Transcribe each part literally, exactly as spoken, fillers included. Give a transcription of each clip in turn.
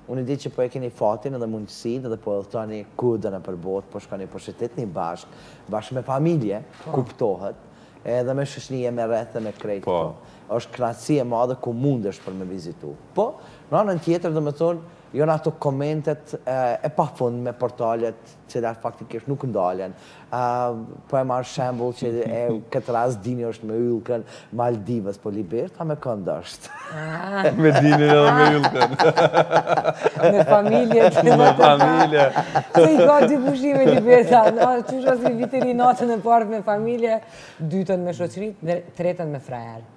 unë i di që po e keni fatin edhe mundësin edhe po udhtoni kudën e për botë, po shkoni po shëtetni bashkë, bashkë me familje, kuptohet, edhe me shoqënie, me rreth e me krejt. Është kënaqësi e madhe ku mundesh për me vizitu. Po, në anën tjetër, dhe me thonë, jonë ato komentet e pafund me portalet që dhe faktikisht nuk ndalen. Po e marrë shembull që këtë rast dini është me yllkën Maldivës, po Liberta me kënd është. Me dini edhe me yllkën. Me familje. Me familje. Se i ka dy pushime Liberta. Qështë asë i viteri natën e partë me familje, dytën me shoqërit, tretën me frajerë.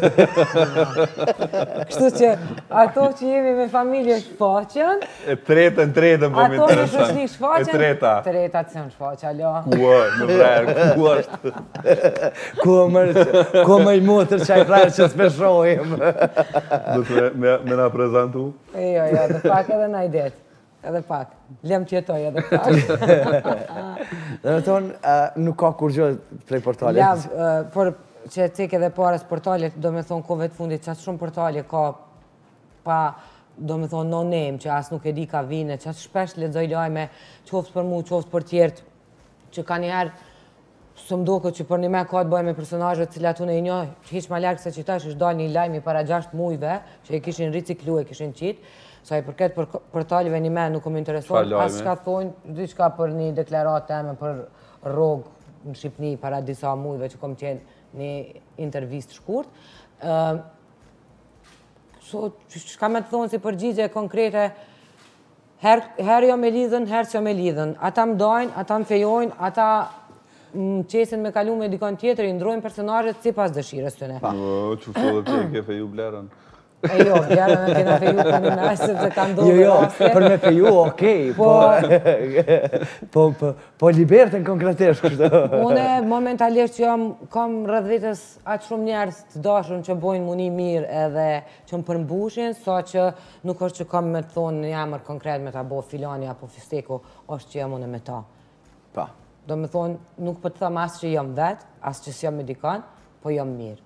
Kështu që ato që jemi me familje shfaqen, e tretën, tretën po më ato me shoqëni shfaqen, e treta. Treta të në shfaqen, alo. Kua, në frajrë, ku është? Ku më i mutër që a i frajrë që s'peshojmë. Do të me na prezentu? Jo, jo, dhe pak edhe na i det. Edhe pak. Lem tjetoj edhe pak. Dhe me thonë, nuk ka kur gjë prej portalet? Lem, por që tek edhe pares portalet, do me thonë kove të fundit, qatë shumë portalet ka pa, do me thonë, no-name, që asë nuk e di ka vine, qatë shpesh lexoj lajme, qoftë për mu, qoftë për tjertë, që ka njëherë, së mdoko që për një me ka të bëjmë me personajët cilat unë e një, që hiq ma larkë se që tash është dalë një lajmi para gjashtë mujve, që e kishin riciklu, e kishin qitë, sa i përket për portalive një me nuk më intereson, asë shka thonë, diçka për një deklarat teme për rogë në Shqipni para disa mujve që kom qenë një intervjist shkurt. Shka me të thonë si përgjigje konkrete, herë jo me lidhën, herë që me lidhën. Ata më dajnë, ata më fejojnë, ata më qesin me kalu me dikon tjetër, i ndrojnë personajet si pas dëshirës të ne. Që fëto dhe të ke feju blerën? E jo, blerën e kena feju për një mes, sepse ka ndohë Jo, jo, për me feju, okej, po Libertën konkretisht kështë. Une momentalisht që jam, kam rrëdhvitës atë shumë njerës të dashën që bojnë muni mirë edhe që më përmbushin, sa që nuk është që kam me të thonë në jamër konkret me ta bo filani apo fisteku, është që jam une me ta. Pa. Do me thonë, nuk për të thamë asë që jam vetë, asë që si jam me dikan, po jam mirë.